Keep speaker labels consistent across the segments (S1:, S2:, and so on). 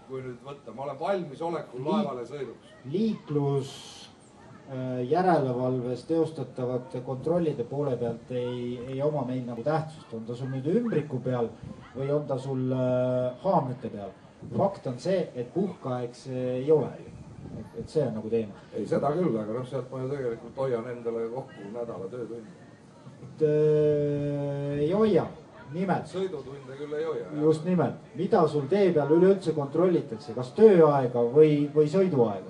S1: kui nüüd võtta, ma olen valmisolekul laevale sõiduks.
S2: Liiklus järelevalves teostatavate kontrollide poole pealt ei oma meil nagu tähtsust. On ta sul nüüd ümbriku peal või on ta sul haamrite peal. Fakt on see, et puhkeaeg see ei ole. Et see on nagu teema.
S1: Ei, seda küll, aga sealt ma ju tegelikult hoian endale kokku nädala töötundi.
S2: Ei hoia. Nimelt.
S1: Sõidutunde küll ei hoia.
S2: Just nimelt. Mida sul tee peal üleüldse kontrollitakse? Kas tööaega või sõiduaega?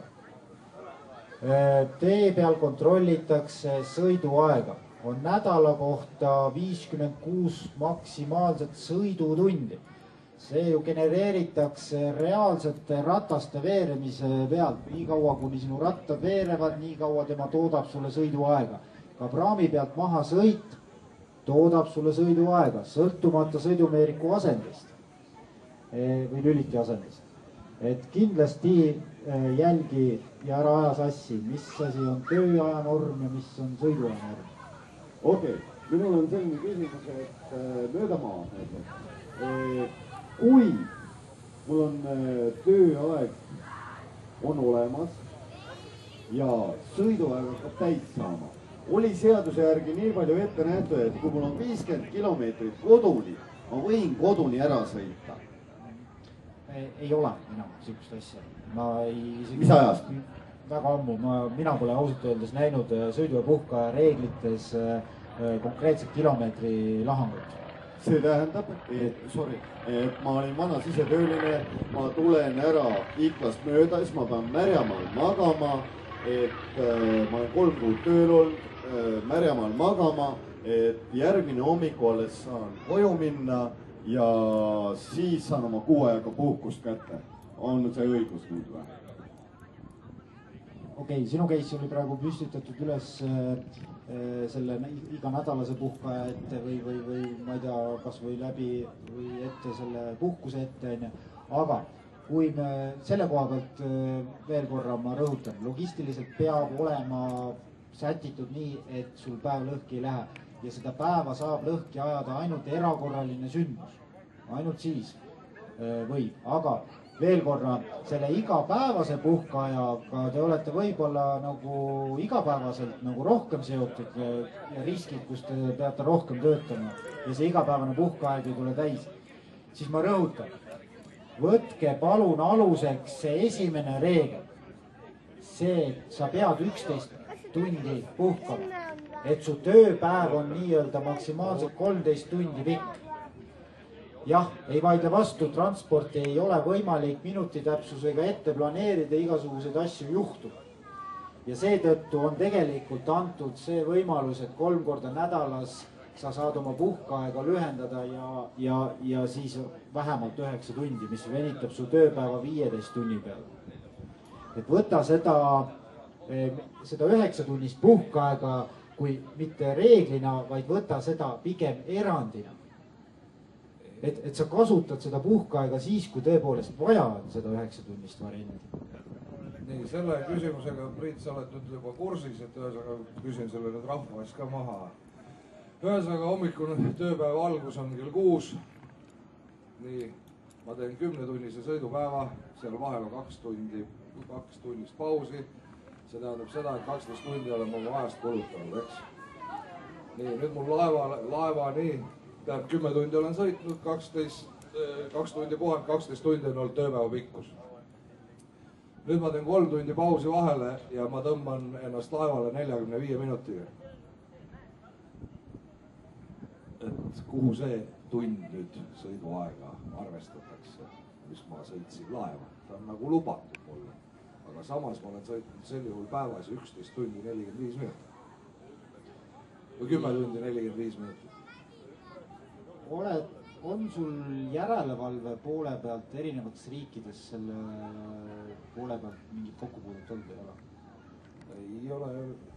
S2: Tee peal kontrollitakse sõiduaega. On nädala kohta 56 maksimaalset sõidutundi. See ju genereeritakse reaalsete rataste veeremise pealt. Nii kaua, kuni sinu rattad veerevad, nii kaua tema toodab sulle sõiduaega. Ka praami pealt maha sõit toodab sulle sõiduaega, sõltumata sõidumeeriku asendist või lüliti asendist. Et kindlasti jälgi ja ära aja sassi, mis asi on tööaja norm ja mis on sõiduaja norm.
S3: Okei, minul on selline küsimus, et mööda maa. Kui mul on tööaeg on olemas ja sõiduaeg hakkab täis saama, oli seaduse järgi nii palju ette nähtud, et kui mul on 50 kilomeetrit koduni, ma võin koduni ära sõita.
S2: Ei ole enam sihukest asja.
S3: Mis ajast?
S2: Väga ammu. Mina pole ausalt öeldes näinud sõidu- ja puhkeaja reeglites konkreetset kilomeetri lahangut.
S3: See tähendab, et ma olin vana sisetööline, ma tulen ära Iklast mööda, siis ma pean Märjamaal magama, et ma olen 3 kuud tööl olnud, Märjamaal magama, et järgmine hommiku alles saan koju minna ja siis saan oma kuu aega puhkust kätte. On see õigus nüüd või?
S2: Okei, sinu case oli praegu püstitatud üles selle iganädalase puhkaja ette või ma ei tea, kas või läbi või ette selle puhkuse ette. Aga kui me selle koha pealt veel korra ma rõhutan, logistiliselt peab olema sätitud nii, et sul päev lõhki ei lähe ja seda päeva saab lõhki ajada ainult erakorraline sündmus. Ainult siis võib, aga veel korra selle igapäevase puhkeajaga te olete võib-olla nagu igapäevaselt nagu rohkem seotud ja riskid, kus te peate rohkem töötama ja see igapäevane puhkeaeg ei tule täis. Siis ma rõhutan, võtke palun aluseks see esimene reegel. See, et sa pead 11 tundi puhkama, et su tööpäev on nii-öelda maksimaalselt 13 tundi pikk. Jah, ei vaidle vastu, transporti ei ole võimalik minutitäpsusega ette planeerida, igasuguseid asju juhtub. Ja seetõttu on tegelikult antud see võimalus, et 3 korda nädalas sa saad oma puhkeaega lühendada ja siis vähemalt 9 tundi, mis venitab su tööpäeva 15 tunni peale. Et võta seda 9 tunnist puhkeaega kui mitte reeglina, vaid võta seda pigem erandina. Et sa kasutad seda puhkeaega siis, kui tõepoolest vaja on seda 9 tunnist varianti.
S1: Nii, selle küsimusega, Priit, sa oled nüüd juba kursis, et ühesõnaga küsin selle nüüd rahva ees ka maha. Ühesõnaga hommikune tööpäeva algus on kell 6. Nii, ma teen 10-tunnise sõidupäeva, seal vahel on 2 tunnist pausi. See tähendab seda, et 12 tundi olen oma ajast kulutanud, eks? Nii, nüüd mul laeva nii. 10 tundi olen sõitnud, 2 tundi puhanud, 12 tundi on olnud tööpäeva pikkus. Nüüd ma teen 3 tundi pausi vahele ja ma tõmban ennast laevale 45 minutiga. Et kuhu see tund nüüd sõiduaega arvestatakse, mis ma sõitsin laeva. Ta on nagu lubatud mulle. Aga samas ma olen sõitnud sel juhul päevas 11 tundi 45 minutit. Või 10 tundi 45 minutit.
S2: On sul järelevalve poole pealt erinevates riikides selle poole pealt mingit kokkupuudet olnud ei ole?
S1: Ei ole.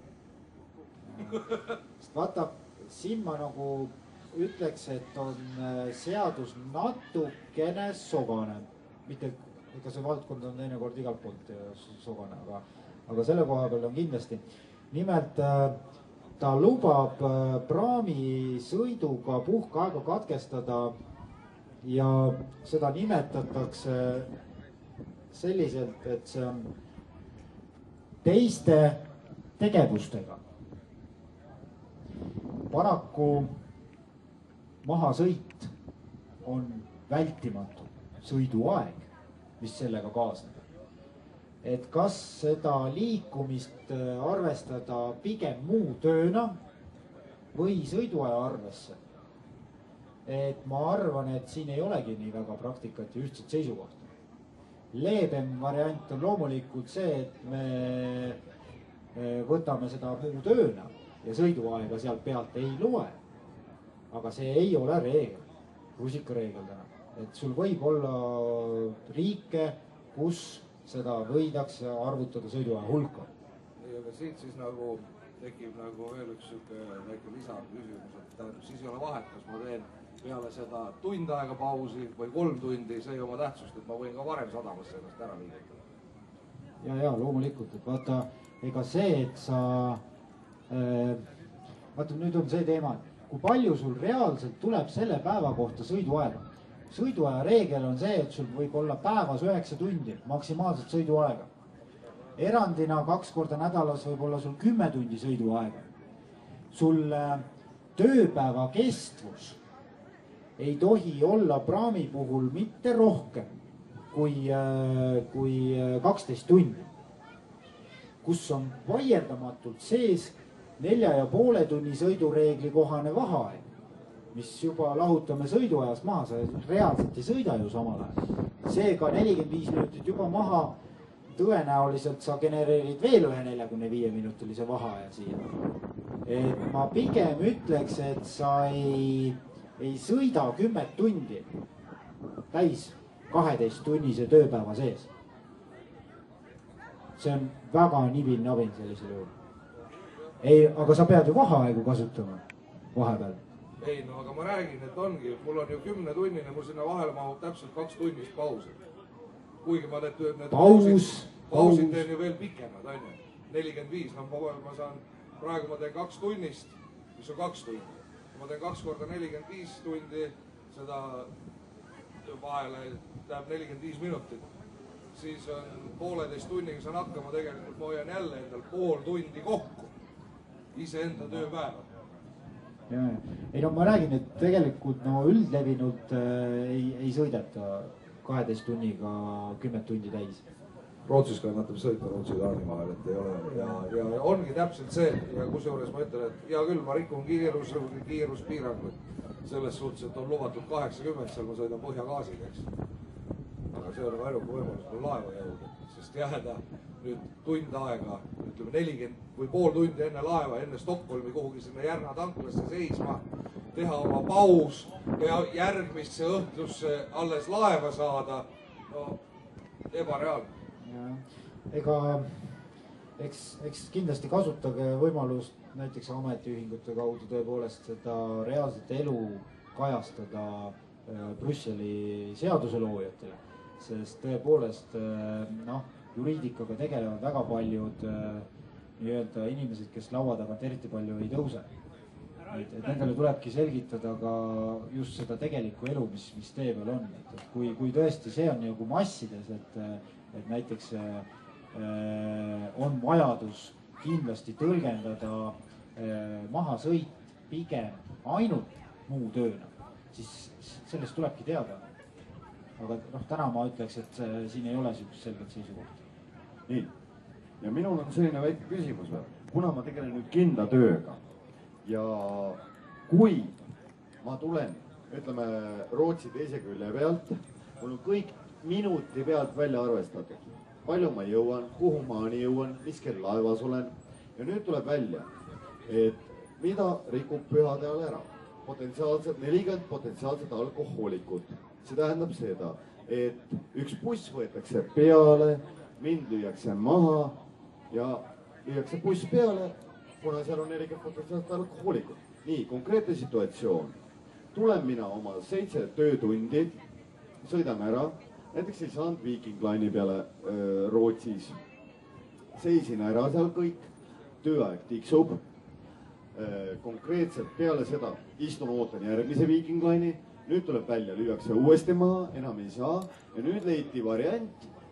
S2: Sest vaata, siin ma nagu ütleks, et on seadus natukene sogane. Mitte, ega see valdkond on teinekord igalt poolt sogane, aga selle koha peal on kindlasti. Nimelt ta lubab praami sõiduga puhkeaega katkestada ja seda nimetatakse selliselt, et see on teiste tegevustega. Paraku mahasõit on vältimatu sõiduaeg, mis sellega kaasneb. Et kas seda liikumist arvestada pigem muu tööna või sõiduaja arvesse. Et ma arvan, et siin ei olegi nii väga praktikat ja ühtset seisukohta. Leebem variant on loomulikult see, et me võtame seda muu tööna ja sõiduaega sealt pealt ei loe. Aga see ei ole reegel, rusikareegel täna. Et sul võib olla riike, kus seda võidakse arvutada sõiduaja hulka.
S1: Aga siit siis nagu tekib nagu veel üks väike lisaküsimus, et tähendab, siis ei ole vahet, kas ma teen peale seda tund aega pausi või 3 tundi, see ei oma tähtsust, et ma võin ka varem sadamasse ennast ära liigutada.
S2: Ja loomulikult, et vaata, ega see, et sa, vaata nüüd on see teema, kui palju sul reaalselt tuleb selle päeva kohta sõiduaega. Sõiduaja reegel on see, et sul võib olla päevas 9 tundi maksimaalselt sõiduaega. Erandina 2 korda nädalas võib olla sul 10 tundi sõiduaega. Sul tööpäeva kestvus ei tohi olla praami puhul mitte rohkem kui 12 tundi, kus on vaieldamatult sees 4,5 tunni sõidureegli kohane vaheaeg, mis juba lahutame sõiduajast maha, sa reaalselt ei sõida ju samal ajal. Seega 45 minutit juba maha, tõenäoliselt sa genereerid veel ühe 45 minutilise vaheaja siia. Et ma pigem ütleks, et sa ei sõida 10 tundi täis 12 tunnise tööpäeva sees. See on väga nibin-nabin sellisel juhul. Ei, aga sa pead ju vaheaegu kasutama vahepeal.
S1: Ei, no aga ma räägin, et ongi, mul on ju 10 tunnine, mul sinna vahele mahub täpselt 2 tunnist pausi. Kuigi ma need pausid teen ju veel pikemad, on ju. 45, no ma saan, praegu ma teen 2 tunnist, mis on 2 tundi. Ma teen 2 korda 45 tundi, seda vahele läheb 45 minutit. Siis on 1,5 tunniga saan hakkama, tegelikult ma hoian jälle endal 0,5 tundi kokku iseenda tööpäeva.
S2: Ei no ma räägin, et tegelikult no üldlevinud ei sõideta 12 tunniga 10 tundi täis.
S1: Rootsis kannatab sõita Rootsi ja Taani vahel, et ei ole ja ongi täpselt see ja kusjuures ma ütlen, et hea küll, ma rikun kiiruspiirangut selles suhtes, et on lubatud 80, seal ma sõidan põhjagaasiga, eks. Aga see on ainuke võimalus mul laeva jõuda, sest jääda nüüd tund aega, ütleme 40 või 0,5 tundi enne laeva, enne Stockholmi kuhugi sinna Järna tanklasse seisma, teha oma paus ja järgmisse õhtusse alles laeva saada, no ebareaalne.
S2: Ega eks kindlasti kasutage võimalust näiteks ametiühingute kaudu tõepoolest seda reaalset elu kajastada Brüsseli seaduseloojatele, sest tõepoolest juriidikaga tegelevad väga paljud nii-öelda inimesed, kes laua tagant eriti palju ei tõuse. Et nendele tulebki selgitada ka just seda tegelikku elu, mis tee peal on. Et kui tõesti see on nagu massides, et näiteks on vajadus kindlasti tõlgendada mahasõit pigem ainult muu tööna, siis sellest tulebki teada. Aga täna ma ütleks, et siin ei ole sellist selget seisukohta.
S3: Nii, ja minul on selline väike küsimus veel. Kuna ma tegelen nüüd kindla tööga ja kui ma tulen, ütleme, Rootsi teise külje pealt, mul on kõik minuti pealt välja arvestatud. Palju ma jõuan, kuhu maani jõuan, mis kell laevas olen. Ja nüüd tuleb välja, et mida rikub pühade ajal ära. Potentsiaalselt 40 potentsiaalset alkohoolikut. See tähendab seda, et üks buss võetakse peale, mind lüüakse maha ja lüüakse buss peale, kuna seal on 40 potentsiaalset alkohoolikut. Nii, konkreetne situatsioon. Tulen mina oma 7 töötundi, sõidan ära. Näiteks ei saanud Viking Line'i peale Rootsis. Seisin ära seal kõik, tööaeg tiksub. Konkreetselt peale seda istun ootan järgmise Viking Line'i. Nüüd tuleb välja, lüüakse uuesti maha, enam ei saa. Ja nüüd leiti variant,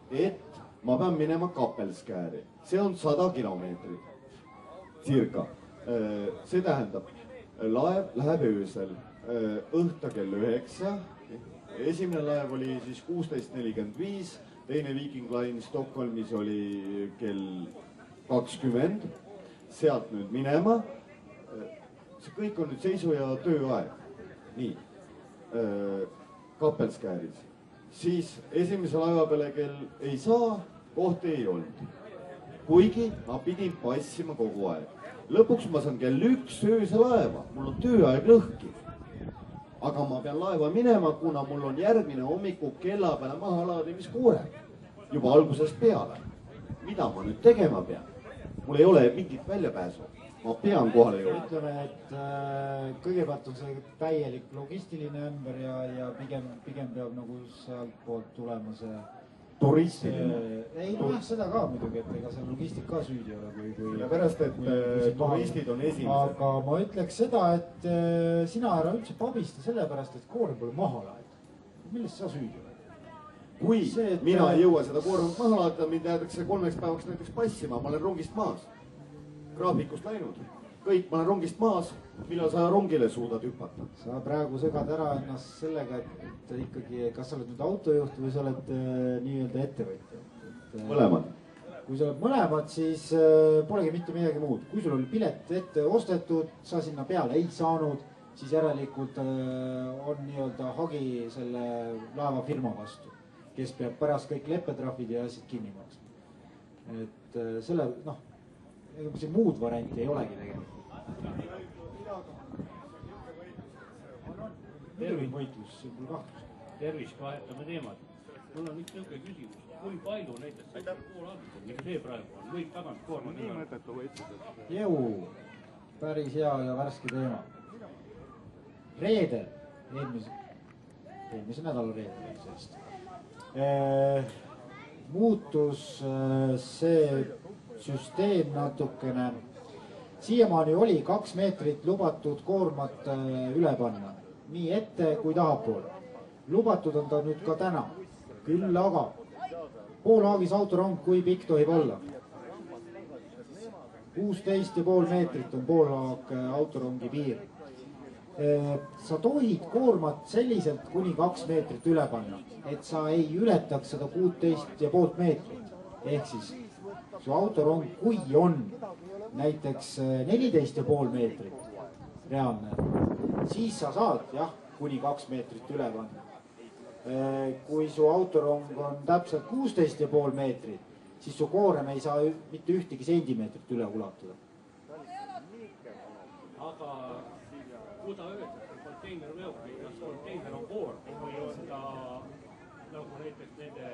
S3: et ma pean minema Kapelskääri, see on 100 kilomeetrit circa. See tähendab, laev läheb öösel õhta kell 9. Esimene laev oli siis 16:45, teine Viking Line Stockholmis oli kell 20. Sealt nüüd minema. See kõik on nüüd seisu- ja tööaeg. Nii, Kapelskääris. Siis esimese laeva peale kell ei saa, kohti ei olnud. Kuigi ma pidin passima kogu aeg. Lõpuks ma saan kell 1 öösel laeva, mul on tööaeg lõhki. Aga ma pean laeva minema, kuna mul on järgmine hommiku kella peale mahalaadimiskoore. Juba algusest peale. Mida ma nüüd tegema pean? Mul ei ole mingit väljapääsu. Ma pean kohale jõudma.
S2: Ütleme, et kõigepealt on see täielik logistiline ümber ja pigem peab nagu sealt poolt tulema see
S3: Turistiline.
S2: Ei, seda ka muidugi, et ega see logistik ka süüdi ole.
S3: Sellepärast, et turistid on esimesed.
S2: Aga ma ütleks seda, et sina ära üldse pabista sellepärast, et koorem pole maha laetud. Millest sa süüdi oled?
S3: Kui mina ei jõua seda koormat maha laetada, mind jäetakse 3 päevaks näiteks passima, ma olen rongist maas. Graafikust läinud. Kõik, ma olen rongist maas. Millal sa rongile suudad hüpata?
S2: Sa praegu segad ära ennast sellega, et ikkagi, kas sa oled nüüd autojuht või sa oled nii-öelda ettevõtja.
S3: Mõlemad.
S2: Kui sa oled mõlemad, siis polegi mitte midagi muud. Kui sul oli pilet ette ostetud, sa sinna peale ei saanud, siis järelikult on nii-öelda hagi selle laevafirma vastu, kes peab pärast kõik leppetrahvid ja asjad kinni maksma. Et selle, see muud varianti ei olegi tegelikult.
S4: Tervist, vahetame teemad. Mul on üks niisugune küsimus. Kui palju näiteks koolaabikud, nagu see praegu on, võib tagant koorma teha?
S2: Jõu, päris hea ja värske teema. Reedel, eelmise nädala reedel muutus see süsteem natukene. Siiamaani oli 2 meetrit lubatud koormat üle panna, nii ette kui tahapoole. Lubatud on ta nüüd ka täna. Küll aga poolhaagis autorong, kui pikk tohib olla? 16,5 meetrit on poolhaag autorongi piir. Sa tohid koormat selliselt kuni 2 meetrit üle panna, et sa ei ületaks seda 16,5 meetrit. Ehk siis su autorong, kui on näiteks 14,5 meetrit reaalne, siis sa saad jah, kuni 2 meetrit üle panna. Kui su autorong on täpselt 16,5 meetrit, siis su koorem ei saa mitte ühtegi sentimeetrit üle ulatuda.
S4: Aga kui ta öeldakse konteiner veoki, kas konteiner on koorm või on ta nagu näiteks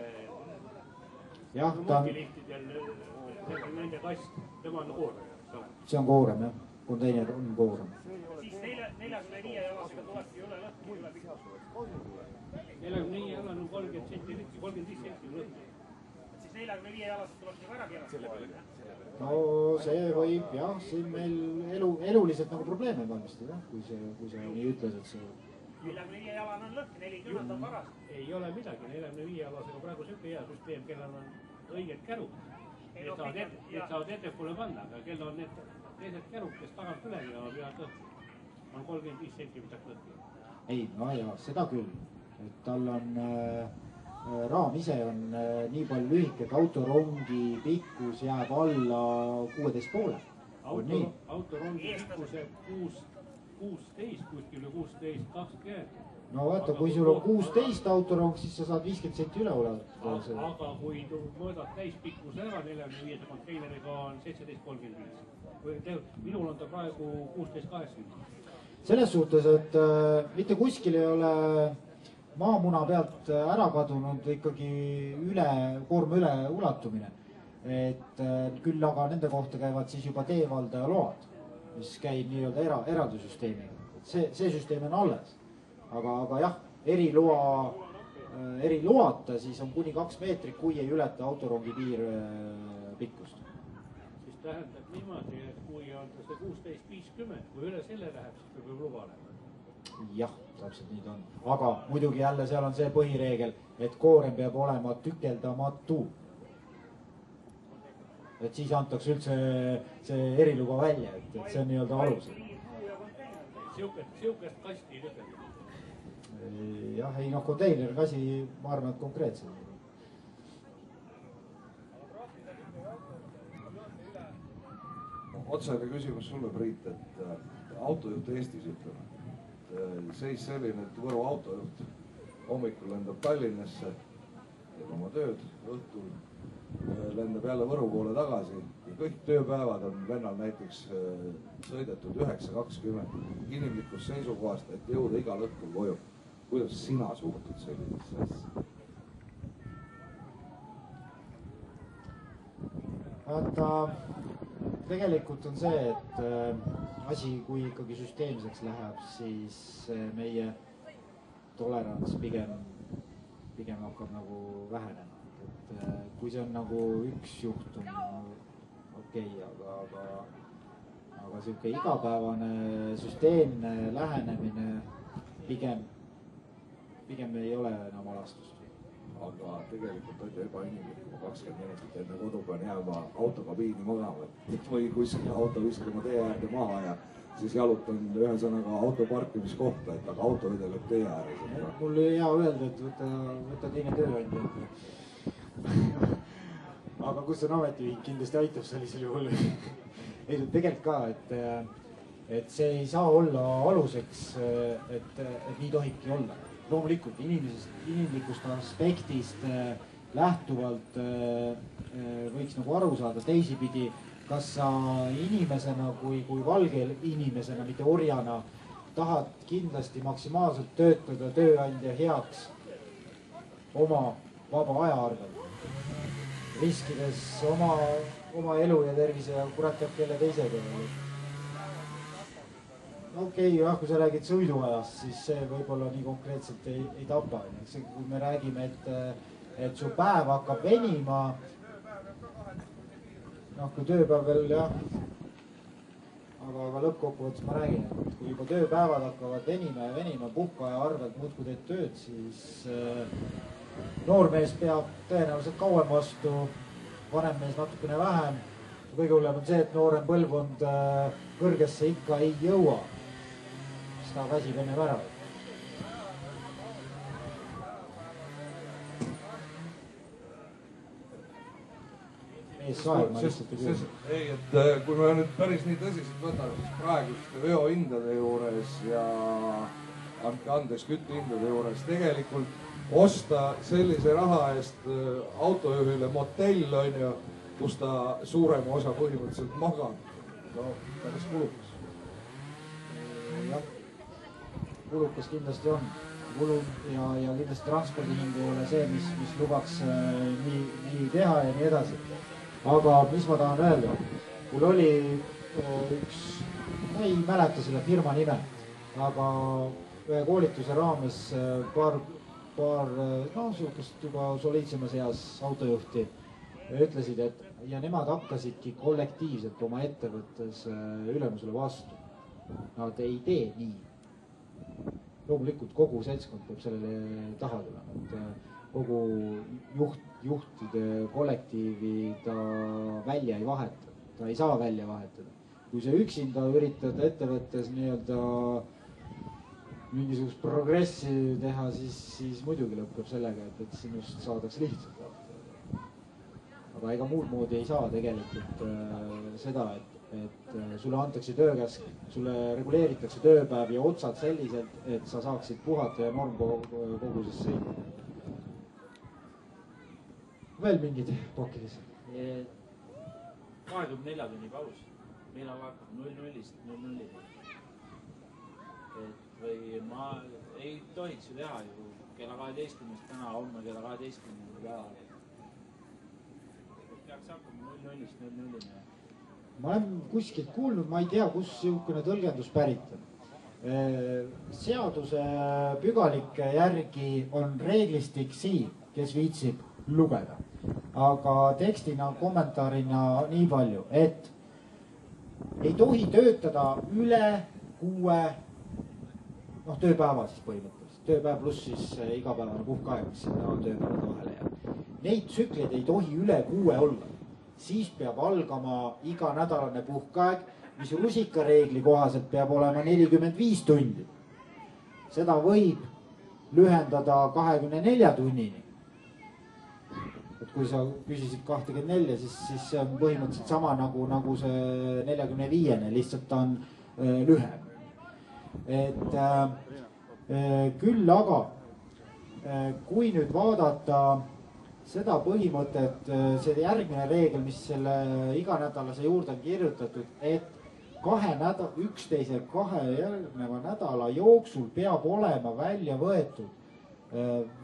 S4: nende mokilihtidel, nende kast, tema on koorm?
S2: See on koorem jah, konteiner on koorem.
S5: Siis 45 jalasega tulebki üle lõhki, üle pikkus.
S4: 45 jalan on 30 senti lõhki, 35 senti lõhki.
S5: Siis 45 jalasega tulebki ära keelata.
S2: No see võib jah, siin meil eluliselt nagu probleeme valmistada, kui sa nii ütled, et see...
S5: 45 jalan on lõhki, 40 on varas.
S4: Ei ole midagi, 45 jalasega praegu selline hea süsteem, kellel on õiged kärud. Need saavad ettepoole panna, aga kellel on need teised kärud, kes tagant üle ja peavad lõhki. On 35 sentimeetrit lõhki.
S2: Ei, no ja seda küll, et tal on raam ise on nii palju lühike, et autorongi pikkus jääb alla 16,5.
S4: Autorongi pikkus jääb 16, kuskil 16-20.
S2: No vaata, kui sul on 16 autorong, siis sa saad 50 senti üle ulatada.
S4: Aga kui mõõdad täispikkus ära, 45 konteineriga on 17,35. Minul on ta praegu 16,80.
S2: Selles suhtes, et mitte kuskil ei ole maamuna pealt ära kadunud ikkagi koorma üle ulatumine. Et küll aga nende kohta käivad siis juba teevaldaja load, mis käib nii-öelda eraldusüsteemiga. See süsteem on alles. Aga jah, eriloata siis on kuni 2 meetrit, kui ei ületa autorongi piir pikkust.
S4: Siis tähendab niimoodi, et kui on see 16,50, kui üle selle läheb, siis peab luba olema.
S2: jah, täpselt nii ta on. Aga muidugi jälle seal on see põhireegel, et koorem peab olema tükeldamatu. Et siis antakse üldse see eriluba välja, et see on nii-öelda alusel.
S4: Siukest kasti ei tükeldada.
S2: Jah, ei noh, konteinerkasi, ma arvan, et konkreetselt.
S1: Otsene küsimus sulle, Priit, et autojuht Eestis ütleme. Seis selline, et Võru autojuht hommikul lendab Tallinnasse, teeb oma tööd, õhtul lendab jälle Võru poole tagasi ja kõik tööpäevad on vennal näiteks sõidetud 9:20 inimlikust seisukohast, et jõuda igal õhtul koju. Kuidas sina suhtud sellisesse asja?
S2: Vaata, tegelikult on see, et asi, kui ikkagi süsteemseks läheb, siis meie tolerants pigem hakkab nagu vähenema. Et kui see on nagu üks juhtum, okei, aga sihuke igapäevane süsteemne lähenemine pigem ei ole enam alastust.
S1: Aga tegelikult on ju ebainimlik, kui 20 minutit enne kodu pean jääma autokabiini magama või kuskil auto viskama tee äärde maha ja siis jalutan ühesõnaga auto parkimiskohta, et aga auto vedeleb tee ääres.
S2: Mul oli hea öelda, et võta teine tööandja. Aga kus on ametiühing, kindlasti aitab sellisel juhul. Ei, tegelikult ka, et see ei saa olla aluseks, et nii tohibki olla. Loomulikult inimlikust aspektist lähtuvalt võiks nagu aru saada teisipidi, kas sa inimesena kui valge inimesena, mitte orjana, tahad kindlasti maksimaalselt töötada tööandja heaks oma vaba aja arvel, riskides oma elu ja tervise ja kurat teab kelle teisega. Okei, jah, kui sa räägid sõiduajast, siis see võib-olla nii konkreetselt ei tapa. Kui me räägime, et su päev hakkab venima, noh, kui tööpäev veel, jah, aga lõppkokkuvõttes ma räägin, et kui juba tööpäevad hakkavad venima, puhkaaja arvelt muudkui teed tööd, siis noormees peab tõenäoliselt kauem vastu, vanem mees natukene vähem. Kõige hullem on see, et noorem põlvkond kõrgesse ikka ei jõua. Ta väsib enne ära.
S1: Ei, et kui me nüüd päris nii tõsiselt võtame, siis praeguste veohindade juures ja andke andeks küttehindade juures tegelikult osta sellise raha eest autojuhile motell, on ju, kus ta suurema osa põhimõtteliselt magab. No, päris kulukas.
S2: Jah. Kulukas kindlasti on. Kulu ja kindlasti transpordihind ei ole see, mis lubaks nii teha ja nii edasi. Aga mis ma tahan öelda? Mul oli üks, ma ei mäleta selle firma nime, aga ühe koolituse raames paar sihukest juba soliidsemas eas autojuhti ütlesid, et ja nemad hakkasidki kollektiivselt oma ettevõttes ülemusele vastu. Nad ei tee nii. Loomulikult kogu seltskond peab sellele taha tulema, et kogu juhtide kollektiivi ta välja ei vaheta, ta ei saa välja vahetada. Kui sa üksinda üritad ettevõttes nii-öelda mingisugust progressi teha, siis muidugi lõpeb sellega, et sinust saadakse lihtsalt. Aga ega muud moodi ei saa tegelikult seda, et sulle antakse töökäsk, sulle reguleeritakse tööpäev ja otsad selliselt, et sa saaksid puhata ja normkoguses sõita. Veel mingid pokkides?
S6: 24 tunni paus. Meil on hakkab 0-0-st 0-0. Või ma ei tohiks ju teha ju kella 12-st täna, homme kella 12-st päeva. Peaks hakkama 0-0-st 0-0.
S2: Ma olen kuskilt kuulnud, ma ei tea, kus niisugune tõlgendus pärit on. Seaduse pügalike järgi on reeglistik siin, kes viitsib lugeda. Aga tekstina, kommentaarina nii palju, et ei tohi töötada üle 6 noh, tööpäeva siis põhimõtteliselt, tööpäev pluss siis igapäevane puhkaeg, mis sinna tööpäevade vahele jääb. Neid tsükleid ei tohi üle 6 olla. Siis peab algama iganädalane puhkaeg, mis rusikareegli kohaselt peab olema 45 tundi. Seda võib lühendada 24 tunnini. Et kui sa küsisid 24, siis see on põhimõtteliselt sama nagu see 45, lihtsalt ta on lühem. Et küll aga, kui nüüd vaadata seda põhimõtet, see järgmine reegel, mis selle iganädalase juurde on kirjutatud, et üksteise kahe järgneva nädala jooksul peab olema välja võetud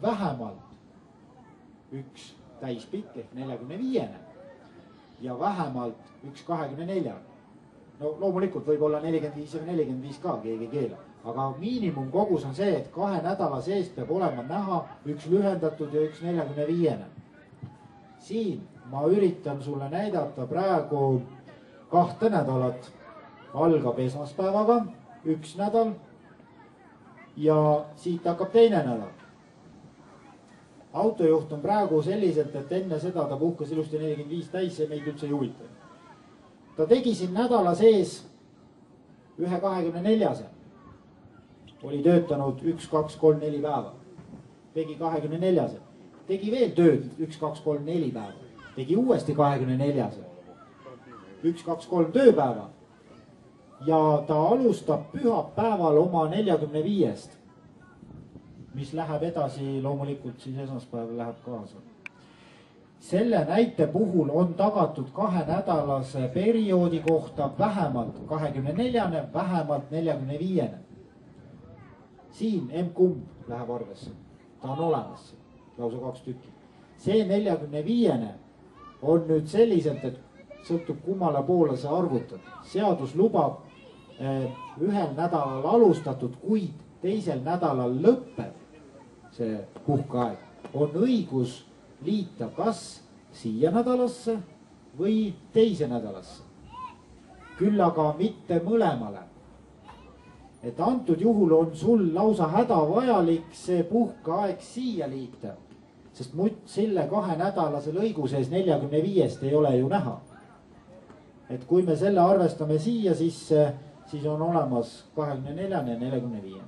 S2: vähemalt üks täispikk ehk 45 ja vähemalt üks 24. No loomulikult võib olla 45 ja 45 ka, keegi ei keela. Aga miinimumkogus on see, et 2 nädala sees peab olema näha üks lühendatud ja üks 45. Siin ma üritan sulle näidata praegu 2 nädalat. Algab esmaspäevaga 1 nädal ja siit hakkab 2 nädal. Autojuht on praegu selliselt, et enne seda ta puhkas ilusti 45 täis, see meid üldse ei huvita. Ta tegi siin nädala sees ühe 24. Oli töötanud 1, 2, 3, 4 päeva. Tegi 24. Tegi veel tööd 1, 2, 3, 4 päeva. Tegi uuesti 24. 1, 2, 3 tööpäeva. Ja ta alustab pühapäeval oma 45. Mis läheb edasi loomulikult siis esmaspäeval läheb kaasa. Selle näite puhul on tagatud 2 nädalase perioodi kohta vähemalt 24, vähemalt 45. Siin M-kumb läheb arvesse. Ta on olemas, lausa 2 tükki. See 45 on nüüd selliselt, et sõltub kummale poole sa arvutad. Seadus lubab ühel nädalal alustatud, kuid teisel nädalal lõpeb see puhkeaeg. On õigus liita kas siia nädalasse või teise nädalasse. Küll aga mitte mõlemale. Et antud juhul on sul lausa hädavajalik see puhkeaeg siia liita. Sest selle 2 nädalase lõigu sees 45 ei ole ju näha. Et kui me selle arvestame siia sisse, siis on olemas 24 ja 45.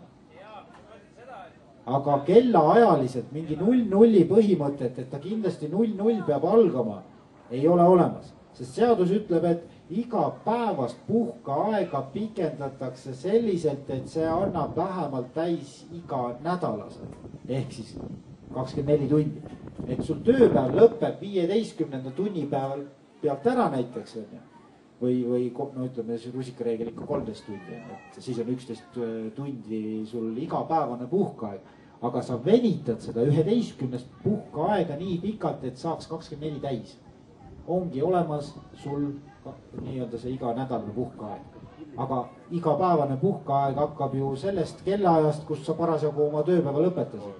S2: Aga kellaajaliselt mingi 0-0 põhimõtet, et ta kindlasti 0-0 peab algama, ei ole olemas. Sest seadus ütleb, et iga päevast puhkeaega pikendatakse selliselt, et see annab vähemalt täis iga nädalaselt. Ehk siis 24 tundi. Et sul tööpäev lõpeb 15. tunnipäeval pealt ära näiteks. Või no ütleme, see rusikareegel ikka 13 tundi. Et siis on 11 tundi sul igapäevane puhkeaeg. Aga sa venitad seda 11. puhkeaega nii pikalt, et saaks 24 täis. Ongi olemas sul nii-öelda see iga nädalane puhkeaeg. Aga igapäevane puhkeaeg hakkab ju sellest kellaajast, kus sa parasjagu oma tööpäeva lõpetasid.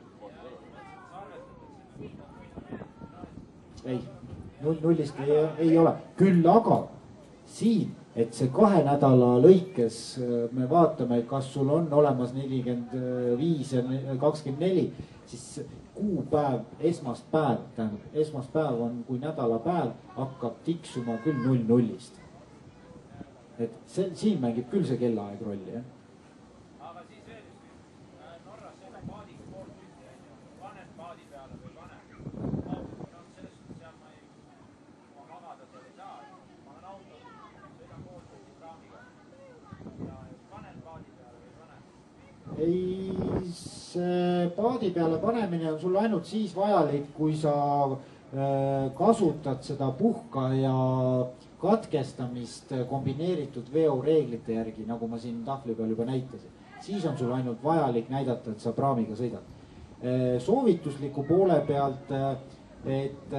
S2: Ei, 0-0-ist ei ole. Küll aga siin, et see 2 nädala lõikes me vaatame, kas sul on olemas 45 ja 24, siis kuupäev, esmaspäev, tähendab esmaspäev on, kui nädalapäev hakkab tiksuma küll 0-0-ist. Et siin mängib küll see kellaaeg rolli, jah.
S6: Aga siis veel üks Norras selle paadiga poolt tüki, paned paadi peale või paned. No selles suhtes seal ma magada seal ei saa. Ma olen autos, sõidan poolt praamiga ja paned paadi peale või paned.
S2: Ei, see paadi peale panemine on sul ainult siis vajalik, kui sa kasutad seda puhkaja katkestamist kombineeritud veoreeglite järgi, nagu ma siin tahvli peal juba näitasin. Siis on sul ainult vajalik näidata, et sa praamiga sõidad. Soovitusliku poole pealt, et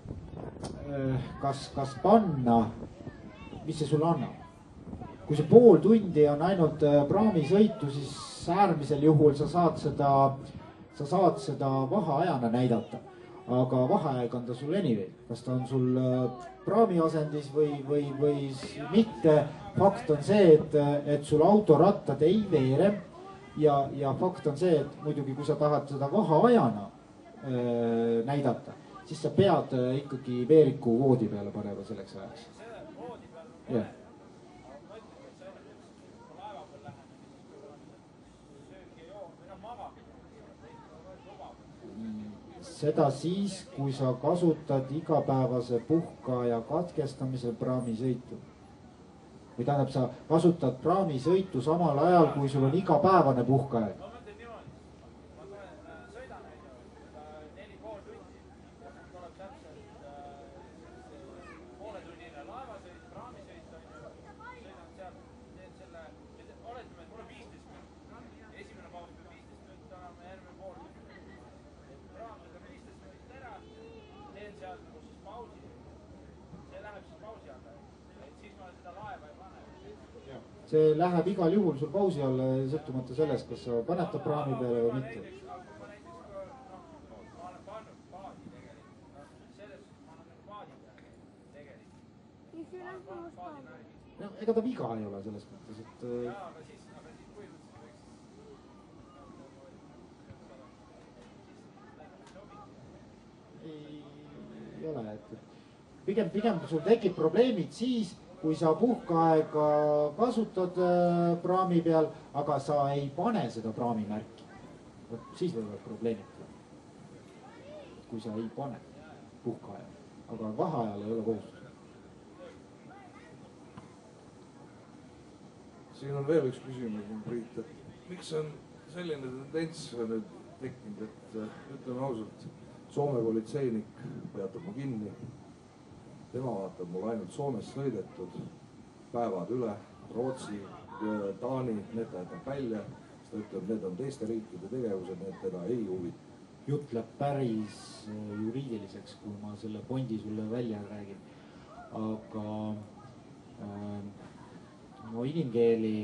S2: kas panna, mis see sulle annab? Kui see pool tundi on ainult praamisõitu, siis äärmisel juhul sa saad seda vaheajana näidata. Aga vaheaeg on ta sul anyway, kas ta on sul praami asendis või mitte. Fakt on see, et sul autorattad ei veere ja fakt on see, et muidugi kui sa tahad seda vaheajana näidata, siis sa pead ikkagi veeriku voodi peale panema selleks ajaks. jah. Seda siis, kui sa kasutad igapäevase puhkeaja katkestamisel praamisõitu. Või tähendab, sa kasutad praamisõitu samal ajal, kui sul on igapäevane puhkeaeg.
S6: ma mõtlen niimoodi, ma sõidan 4,5 tundi, tuleb täpselt pooletunnine laevasõit, praamisõit on ju, sõidan sealt, teen selle, oletame, et mul on 15 minutit, esimene paus peab 15 minutit olema, järgmine pool tundi. Praam võtab 15 minutit ära, teen sealt siis pausi, see läheb siis pausi alla, et siis ma seda laeva ei pane.
S2: See läheb igal juhul sul pausi alla, sõltumata sellest, kas sa paned ta praami peale või mitte.
S6: Ma olen pannud paadi tegelikult, selles ma olen paadi peal tegelikult.
S2: No, ega ta viga ei ole selles mõttes, et
S6: Jaa, aga siis põhimõtteliselt
S2: ei ole, et pigem sul tekib probleemid siis, kui sa puhkeaega kasutad praami peal, aga sa ei pane seda praamimärki. Siis võivad probleemid. Kui sa ei pane puhkeajal, aga vaheajal ei ole kohustus.
S1: siin on veel üks küsimus, Priit, et miks on selline tendents nüüd tekkinud, et ütleme ausalt, Soome politseinik peatab mu kinni. Tema vaatab mul ainult Soomes sõidetud päevad üle, Rootsi, Taani, need ta jätab välja. Siis ta ütleb, need on teiste riikide tegevused, need teda ei huvita.
S2: Jutt läheb päris juriidiliseks, kui ma selle pointi sulle välja räägin. Aga no inimkeeli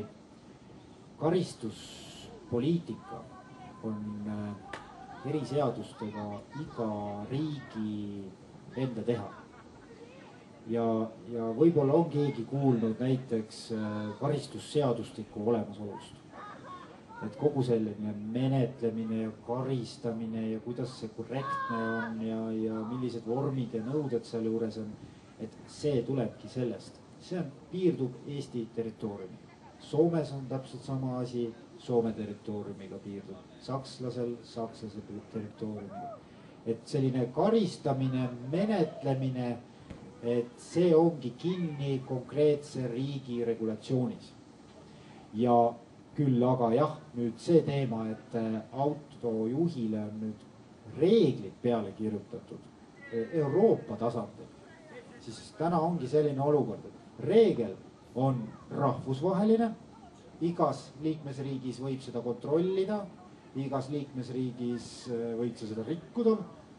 S2: karistuspoliitika on eriseadustega iga riigi enda teha. Ja võib-olla on keegi kuulnud näiteks karistusseadustiku olemasolust. Et kogu selline menetlemine ja karistamine ja kuidas see korrektne on ja millised vormid ja nõuded seal juures on, et see tulebki sellest. See piirdub Eesti territooriumiga. Soomes on täpselt sama asi, Soome territooriumiga piirdub. Sakslasel, sakslase territooriumiga. Et selline karistamine, menetlemine, et see ongi kinni konkreetse riigi regulatsioonis. Ja küll aga jah, nüüd see teema, et autojuhile on nüüd reeglid peale kirjutatud Euroopa tasandil, siis täna ongi selline olukord, et reegel on rahvusvaheline, igas liikmesriigis võib seda kontrollida, igas liikmesriigis võid sa seda rikkuda.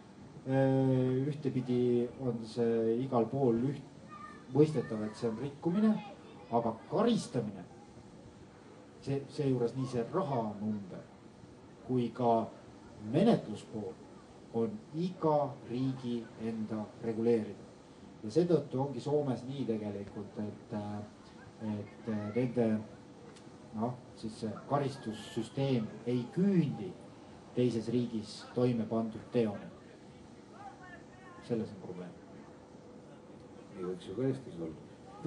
S2: Ühtepidi on see igal pool mõistetav, et see on rikkumine, aga karistamine, seejuures nii see rahanumber kui ka menetluspool on iga riigi enda reguleerida. Ja seetõttu ongi Soomes nii tegelikult, et nende siis karistussüsteem ei küündi teises riigis toime pandud teoni. Selles on probleem.
S1: Nii võiks ju ka Eestis olla.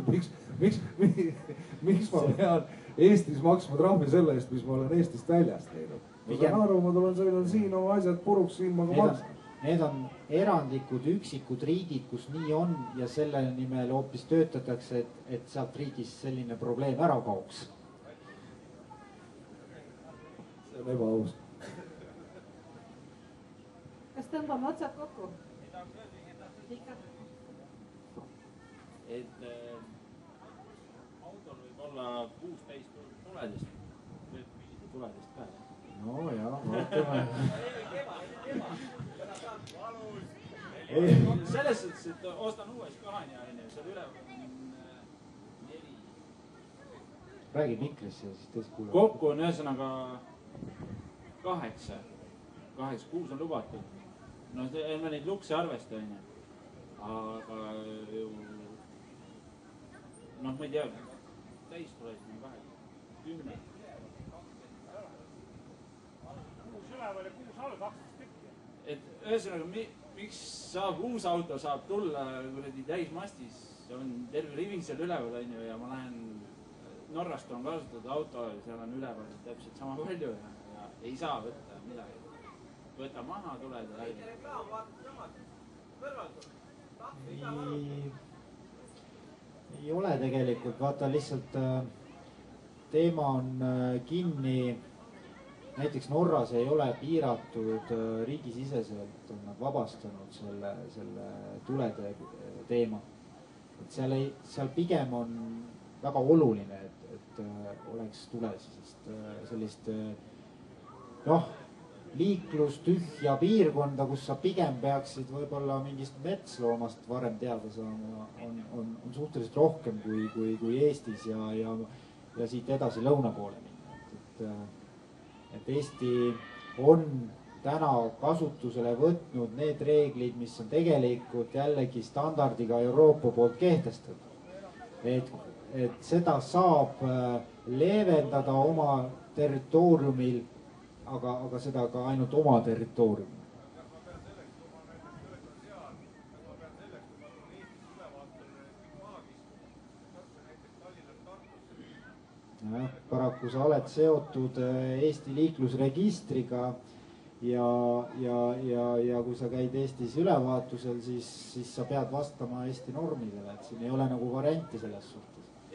S1: Miks ma pean Eestis maksma trahvi selle eest, mis ma olen Eestist väljast teinud? Ma saan aru, ma tulen sõidan siin oma asjad puruks, siin ma ka maksan.
S2: Need on erandlikud üksikud riigid, kus nii on ja selle nimel hoopis töötatakse, et sealt riigis selline probleem ära kaoks.
S1: See on ebaaus.
S7: Kas tõmbame otsad kokku?
S8: Et autol võib olla 16 tuledest, tuledest ka.
S2: No ja, vaatame.
S8: Selles suhtes, et ostan uues kahani, seal üle 4.
S2: Räägi mikrisse ja siis teist kuuleb.
S8: Kokku on ühesõnaga 8, 6 on lubatud. No ma neid lukse arvesta, aga noh, ma ei tea, täis tulesid 10.
S5: üleval ja 6 all, 12 tükki.
S8: et ühesõnaga, miks saab uus auto saab tulla kuradi täismastis, on terve rivi seal üleval, onju, ja ma lähen Norrast on kasutatud auto, seal on üleval täpselt sama palju ja ei saa võtta midagi. Võta maha, tuled ja läbi.
S2: Ei ole tegelikult, vaata lihtsalt teema on kinni, näiteks Norras ei ole piiratud riigisiseselt, on nad vabastanud selle tulede teema. Et seal pigem on väga oluline, et oleks tulesi, sest sellist liiklus tühja piirkonda, kus sa pigem peaksid võib-olla mingist metsloomast varem teada saama, on suhteliselt rohkem kui Eestis ja siit edasi lõuna poole minna. Et Eesti on täna kasutusele võtnud need reeglid, mis on tegelikult jällegi standardiga Euroopa poolt kehtestatud. Et seda saab leevendada oma territooriumil, aga seda ka ainult oma territooriumil. Paraku sa oled seotud Eesti liiklusregistriga ja kui sa käid Eestis ülevaatusel, siis sa pead vastama Eesti normidele, et siin ei ole nagu varianti selles suhtes.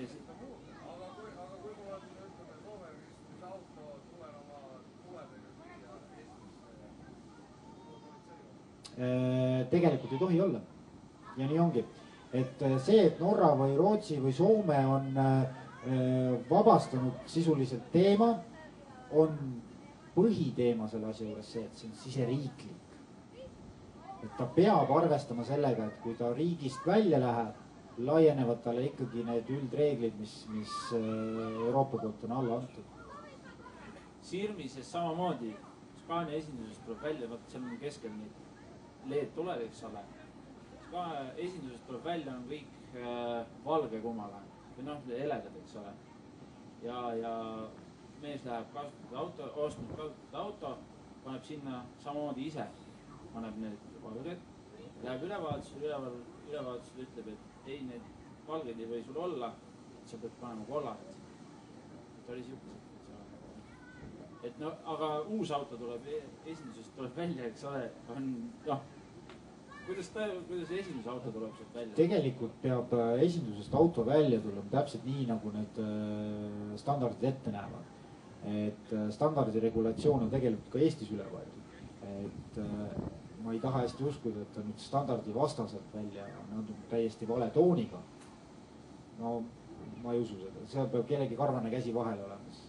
S2: Tegelikult ei tohi olla ja nii ongi, et see, et Norra või Rootsi või Soome on vabastanud sisuliselt teema, on põhiteema selle asja juures see, et see on siseriiklik. Et ta peab arvestama sellega, et kui ta riigist välja läheb, laienevad talle ikkagi need üldreeglid, mis Euroopa poolt on alla antud.
S8: Sirmises samamoodi, Hispaania esindusest tuleb välja, vaata seal on keskel neid LED tuleb, eks ole. Esindusest tuleb välja, on kõik valge kumala või heledad, eks ole. Ja mees läheb kasutatud auto, ostnud kasutatud auto, paneb sinna samamoodi ise, paneb need valged, läheb ülevaatusele, ütleb, et ei, need valged ei või sul olla, sa pead panema kollased. Et oli siukesed. Et aga uus auto tuleb, esindusest tuleb välja, eks ole, on kuidas esindusauto tuleb sealt välja?
S2: Tegelikult peab esindusest auto välja tulema täpselt nii, nagu need standardid ette näevad. Et standardi regulatsioon on tegelikult ka Eestis üle võetud. Et ma ei taha hästi uskuda, et ta nüüd standardi vastaselt välja on täiesti vale tooniga. No ma ei usu seda, seal peab kellegi karvane käsi vahel olemas.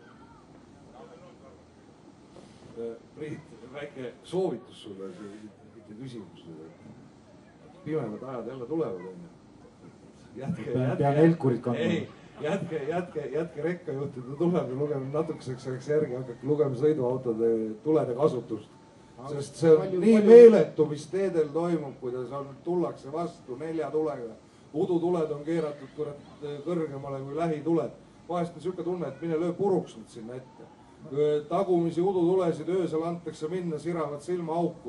S1: Priit, väike soovitus sulle, mitte küsimus. Pimedad ajad jälle tulevad, on ju.
S2: Pean elkurid kandma.
S1: Jätke rekkajuhtide tuleb ja lugeme natukeseks ajaks järgi, hakake lugema sõiduautode tulede kasutust. Sest see on nii meeletu, mis teedel toimub, kuidas tullakse vastu 4 tulega. Udutuled on keeratud kõrgemale kui lähituled. Vahest on siuke tunne, et mine löö puruks nüüd sinna ette. Tagumisi udutulesid öösel antakse minna, siravad silma auku.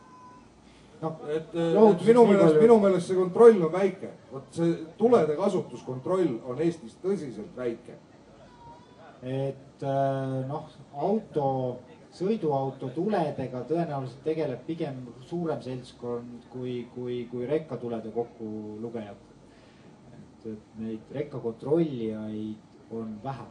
S1: Minu meelest see kontroll on väike. See tulede kasutuskontroll on Eestis tõsiselt väike.
S2: Et sõiduauto tuledega tõenäoliselt tegeleb pigem suurem seltskond kui rekkatulede kokkulugejad. Et neid rekkakontrollijaid on vähe.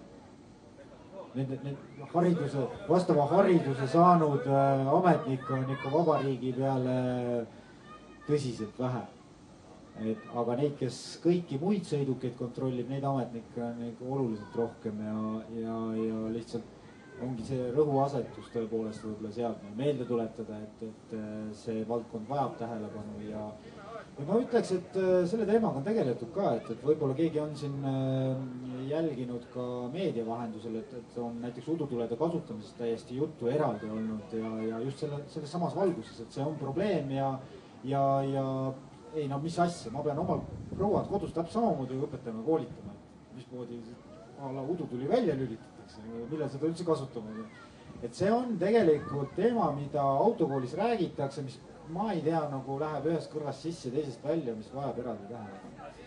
S2: Vastava hariduse saanud ametnikke on ikka vabariigi peale tõsiselt vähe. Aga neid, kes kõiki muid sõidukeid kontrollib, neid ametnikke on ikka oluliselt rohkem ja lihtsalt ongi see rõhuasetus tõepoolest võib-olla sealt meelde tuletada, et see valdkond vajab tähelepanu ja ma ütleks, et selle teemaga on tegeletud ka, et võib-olla keegi on siin jälginud ka meedia vahendusel, et on näiteks udutulede kasutamisest täiesti juttu eraldi olnud ja just selles samas valguses, et see on probleem ja ei mis asja, ma pean omal prouad kodus täpselt samamoodi õpetama, koolitama, mismoodi udutuli välja lülitatakse, millal seda üldse kasutama. et see on tegelikult teema, mida autokoolis räägitakse, mis ma ei tea, nagu läheb ühest kõrvast sisse, teisest välja, mis vajab eraldi tähelepanu.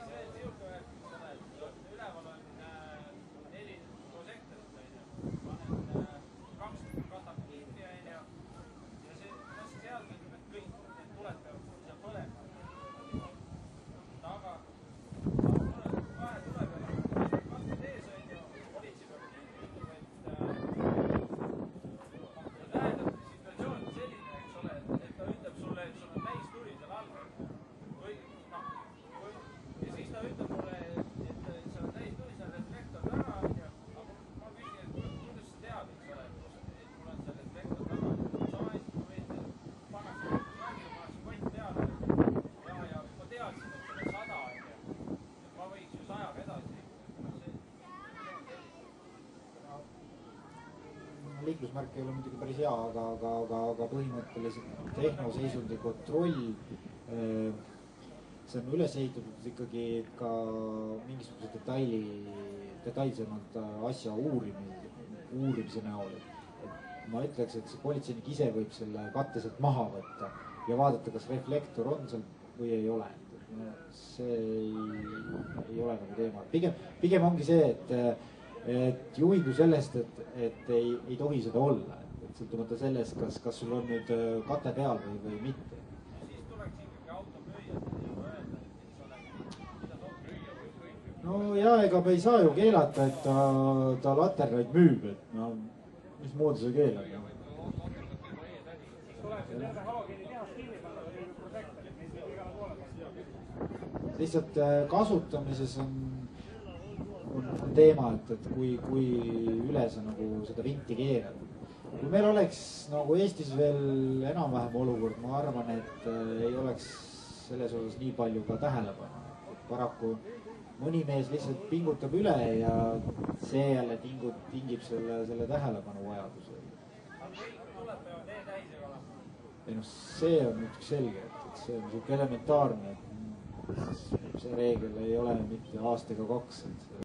S2: Liiklusmärk ei ole muidugi päris hea, aga põhimõtteliselt tehnoseisundi kontroll, see on üles ehitatud ikkagi ka mingisuguse detailsemalt asja uurimise näol. Et ma ütleks, et see politseinik ise võib selle katte sealt maha võtta ja vaadata, kas reflektor on seal või ei ole. See ei ole nagu teema. Pigem ongi see, et juhindu sellest, et ei tohi seda olla, et sõltumata sellest, kas sul on nüüd kate peal või mitte.
S6: Siis tuleks ikkagi auto müüa öelda,
S2: no ja ega me ei saa ju keelata, et ta laternaid müüb, et no mismoodi see keelab.
S5: Siis tuleb see terve halogeeni tehas kinni panna või prožektorid, mis meil igale poole panna.
S2: Lihtsalt kasutamises on teema, et kui üle sa nagu seda vinti keerad. Kui meil oleks nagu Eestis veel enam-vähem olukord, ma arvan, et ei oleks selles osas nii palju ka tähelepanu. Paraku mõni mees lihtsalt pingutab üle ja see jälle tingib selle tähelepanu vajaduse. Ei noh, see on nüüd selge, et see on selline elementaarne, et see reegel ei ole mitte aasta ega kaks.